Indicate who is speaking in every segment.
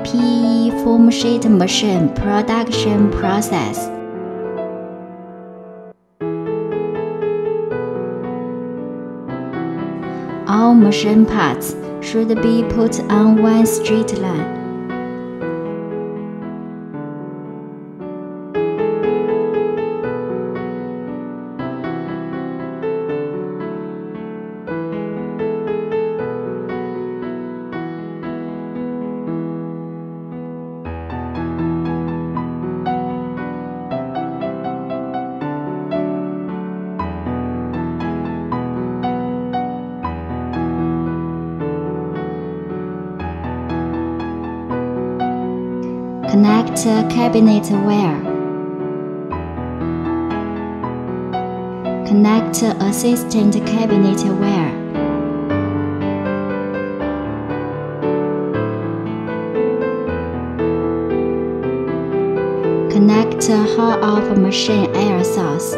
Speaker 1: PE foam sheet machine production process. All machine parts should be put on one straight line. Connect cabinet wire. Connect assistant cabinet wire. Connect hall-off machine air source.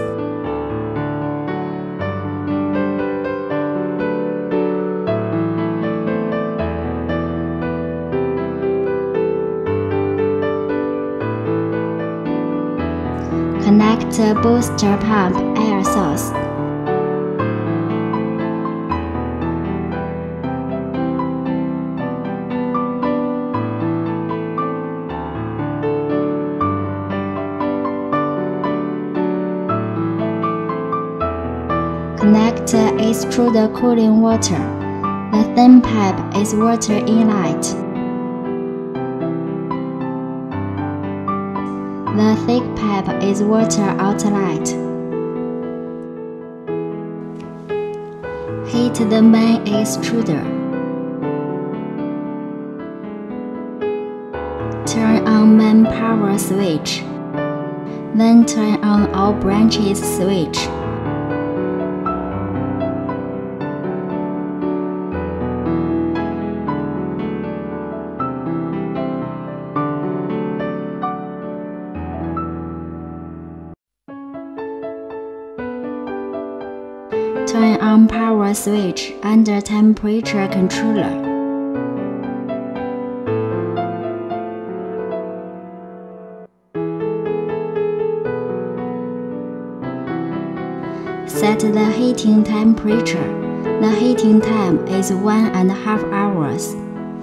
Speaker 1: Connect booster pump air source. Connect extruder cooling water. The thin pipe is water inlet. The thick pipe is water outlet. Heat the main extruder. Turn on main power switch. Then turn on all branches switch. Turn on power switch under temperature controller. Set the heating temperature. The heating time is 1.5 hours.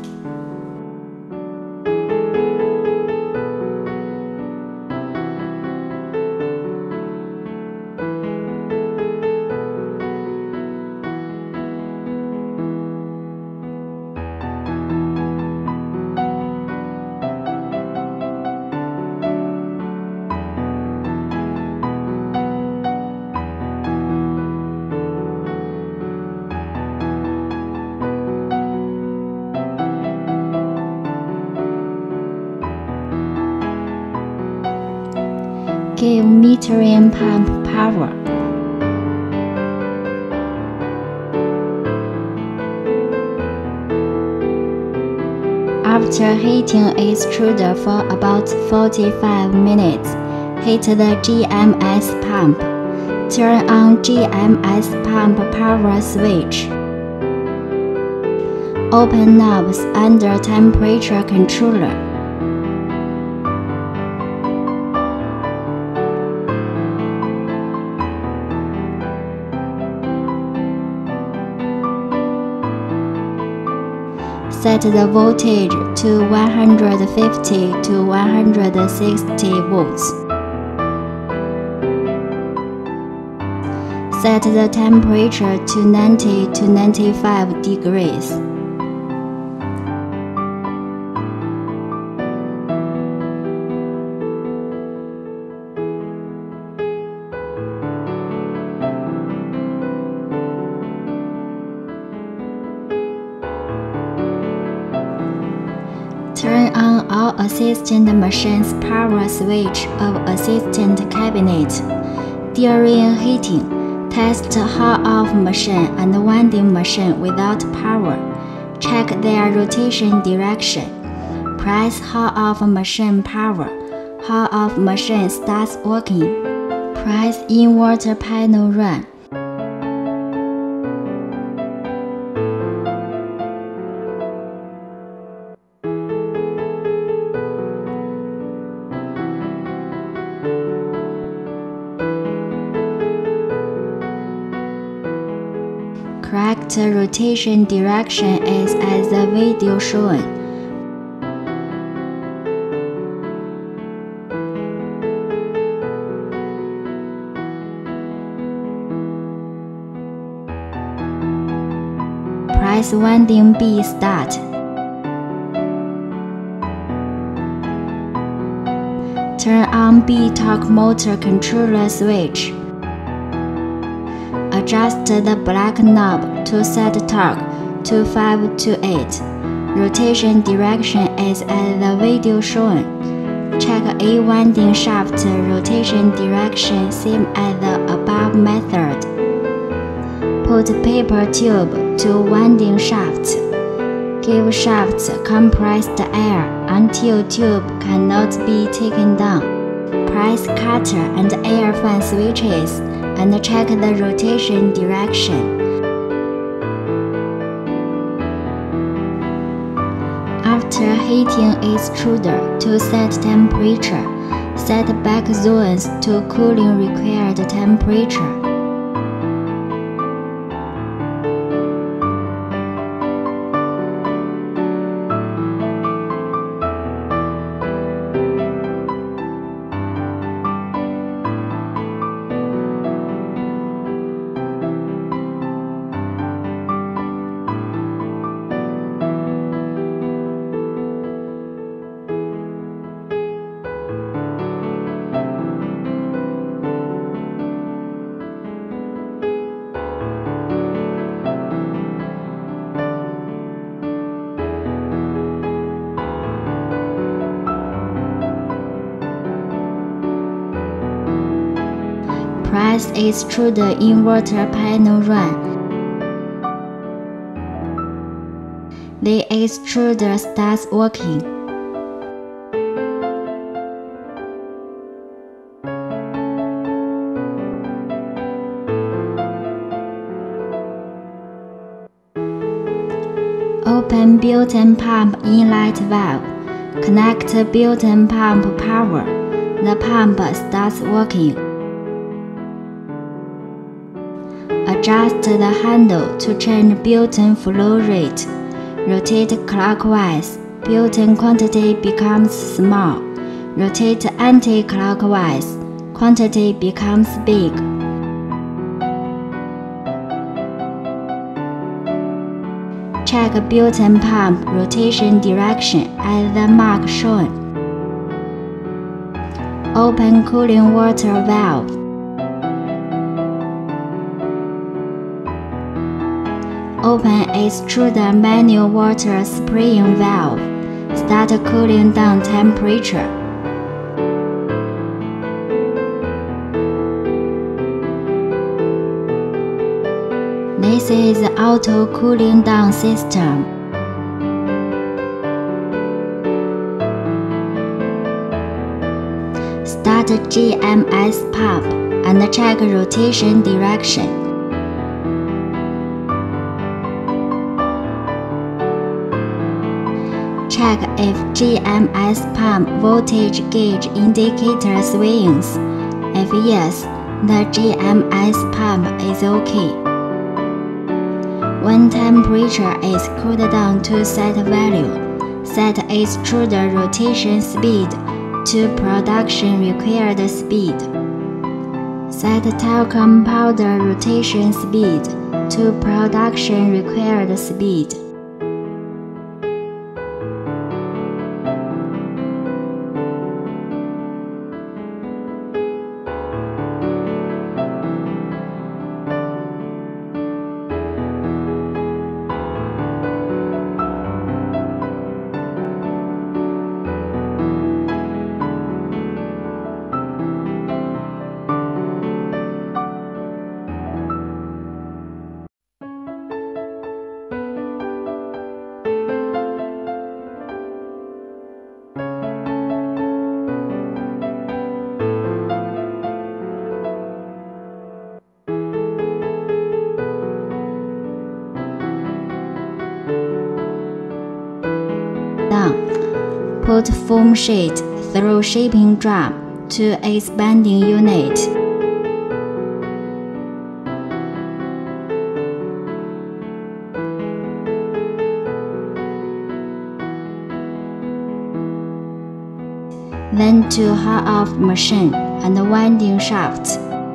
Speaker 1: Give metering pump power. After heating extruder for about 45 minutes, heat the GMS pump. Turn on GMS pump power switch. Open knobs under temperature controller. Set the voltage to 150 to 160 volts. Set the temperature to 90 to 95 degrees. Turn on all assistant machines power switch of assistant cabinet. During heating, test hall-off machine and winding machine without power. Check their rotation direction. Press hall-off machine power. Hall-off machine starts working. Press inverter panel run. exact rotation direction is as the video shown. Press winding B start. Turn on B torque motor controller switch. Adjust the black knob to set torque to 5 to 8. Rotation direction is as the video shown. Check A winding shaft rotation direction same as the above method. Put paper tube to winding shaft. Give shaft compressed air until tube cannot be taken down. Press cutter and air fan switches and check the rotation direction. After heating extruder to set temperature, set back zones to cooling required temperature. Press extruder inverter panel run. The extruder starts working. Open Butane pump inlet valve. Connect Butane pump power. The pump starts working. Adjust the handle to change butane flow rate. Rotate clockwise, butane quantity becomes small. Rotate anti-clockwise, quantity becomes big. Check butane pump rotation direction at the mark shown. Open cooling water valve. Open extruder manual water spraying valve. Start cooling down temperature. This is the auto cooling down system. Start GMS pump and check rotation direction. Check if GMS pump voltage gauge indicator swings. If yes, the GMS pump is OK. When temperature is cooled down to set value, set extruder rotation speed to production required speed. Set talcum powder rotation speed to production required speed. Put foam sheet through shaping drum to expanding unit. then to hard-off machine and winding shaft.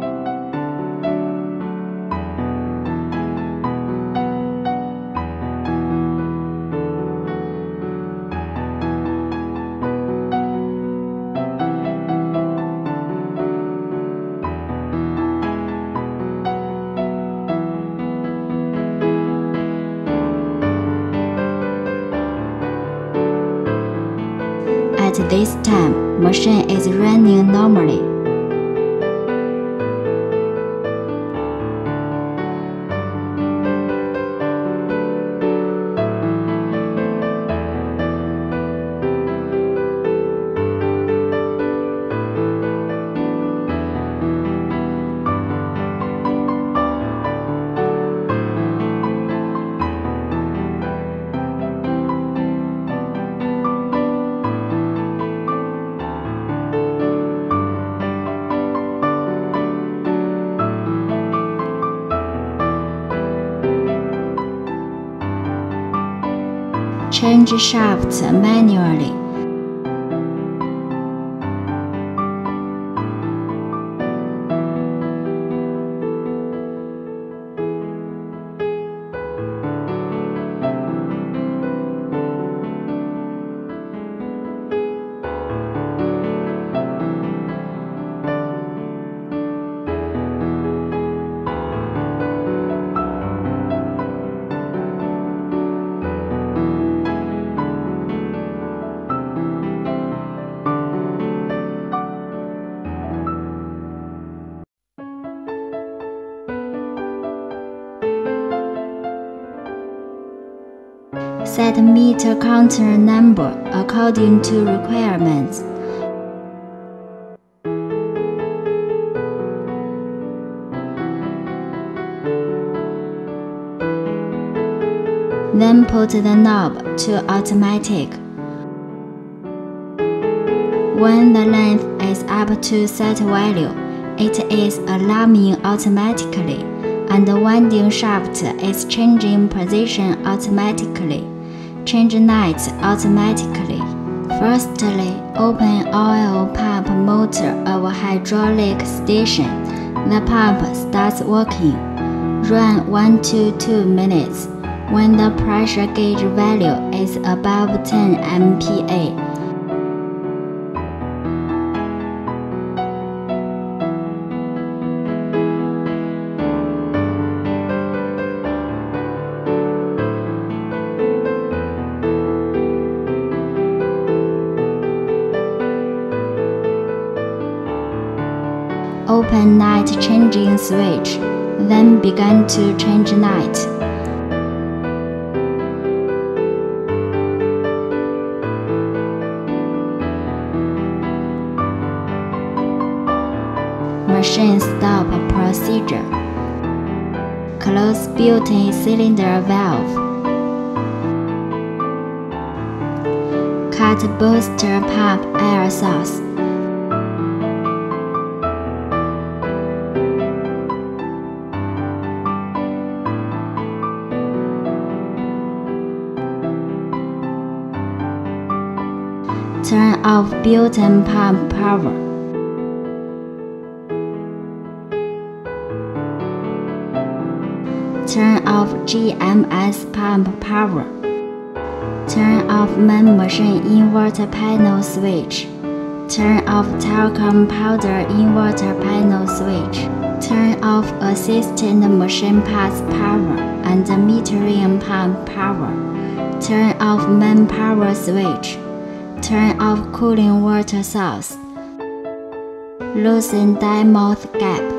Speaker 1: At this time, machine is running normally. Change shaft manually. Set meter counter number according to requirements. Then put the knob to automatic. When the length is up to set value, it is alarming automatically, and the winding shaft is changing position automatically. Change night automatically. Firstly, open oil pump motor of hydraulic station. The pump starts working. Run 1 to 2 minutes. When the pressure gauge value is above 10 MPa, open night changing switch, then begin to change night. Machine stop procedure. Close Butane cylinder valve. Cut booster pump air source. Turn off Butane pump power. Turn off GMS pump power. Turn off main machine inverter panel switch. Turn off telecom powder inverter panel switch. Turn off assistant machine parts power and metering pump power. Turn off main power switch. Turn off cooling water source. Loosen die mouth gap.